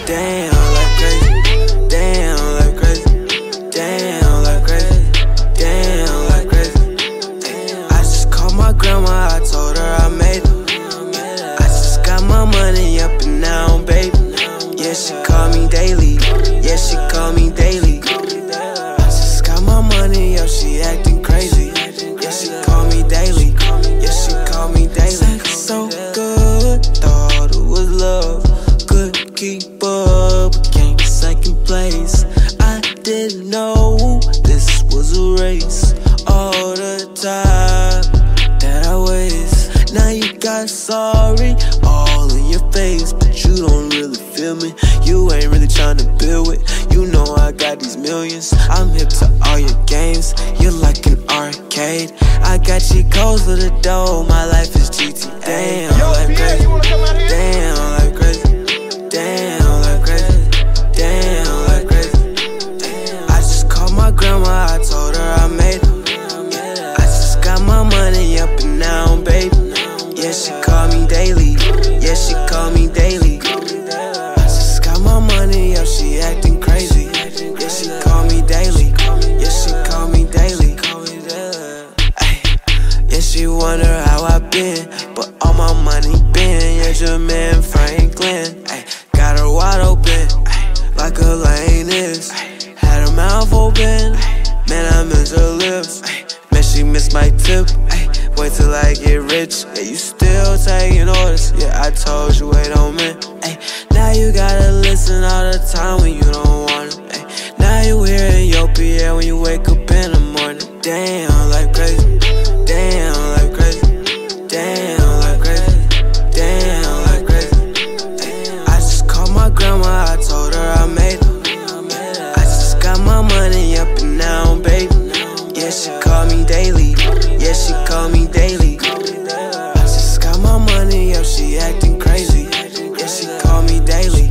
Damn, like crazy. Damn, like crazy. Damn, like crazy. Damn, like crazy. I just called my grandma, I told her I made it. I just got my money up and down, baby. Yeah, she call me daily. Yeah, she call me daily. I just got my money up, she acting crazy. Yeah, she call me daily. Yeah, she call me daily. Sex so good, thought it was love. Couldn't keep up, came second place. I didn't know this was a race. All the time that I waste. Now you got sorry all in your face, but you don't really feel me. You ain't really tryna build it. You know I got these millions. I'm hip to all your games. You're like an arcade. I got cheat codes for the dough. My life is GTA. Damn, like crazy. Damn, like crazy. Damn, like crazy. Damn, like crazy. I just called my grandma, I told her I made it. I just got my money up and down, baby. Yeah, she call me daily. Yeah, she call me daily. I just got my money up, she acting crazy. Yeah, she call me daily. Yeah, she call me daily. Ay, yeah, she wonder how I been, but all my money been. Yeah, Jermaine Franklin. Ay, got her wide open, ay, like a lane is. Had her mouth open, man, I miss her lips. Man, she missed my tip. Wait till I get rich. Yeah, you still taking orders. Yeah, I told you, wait on me. Now you gotta listen all the time when you don't want it. Now you hearing your Pi'erre when you wake up in the morning. Damn, like crazy. Damn, like crazy. Damn, like crazy. Damn, like crazy. I just called my grandma, I told her I made it. I just got my money up and down, baby. Yeah, she call me daily. Yeah, she call me daily. I just got my money up, she acting crazy. Yeah, she call me daily.